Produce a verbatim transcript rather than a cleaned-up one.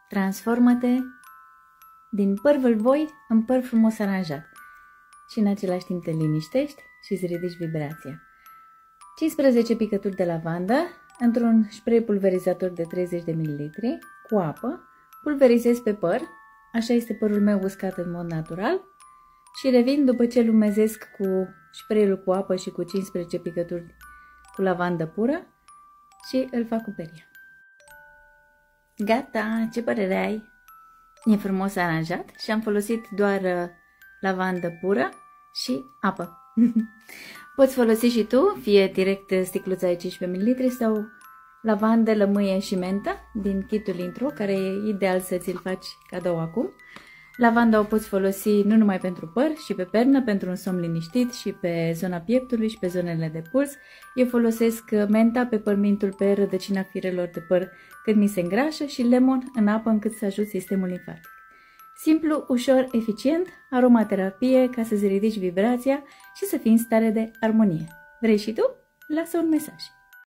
Transformă-te din păr vâlvoi în păr frumos aranjat și în același timp te liniștești și îți ridici vibrația. cincisprezece picături de lavandă într-un spray pulverizator de treizeci de mililitri cu apă, pulverizez pe păr, așa este părul meu uscat în mod natural, și revin după ce îl umezesc cu spray-ul cu apă și cu cincisprezece picături cu lavandă pură și îl fac cu peria. Gata, ce părere ai? E frumos aranjat și am folosit doar lavandă pură și apă. Poți folosi și tu, fie direct sticluța de cincisprezece mililitri sau lavandă, lămâie și mentă din kitul intro, care e ideal să ți-l faci cadou acum. Lavanda o poți folosi nu numai pentru păr, și pe pernă, pentru un somn liniștit și pe zona pieptului și pe zonele de puls. Eu folosesc menta, peppermintul pe rădăcina firelor de păr când mi se îngrașă și lemon în apă încât să ajut sistemul limfatic. Simplu, ușor, eficient, aromaterapie ca să-ți ridici vibrația și să fii în stare de armonie. Vrei și tu? Lasă un mesaj!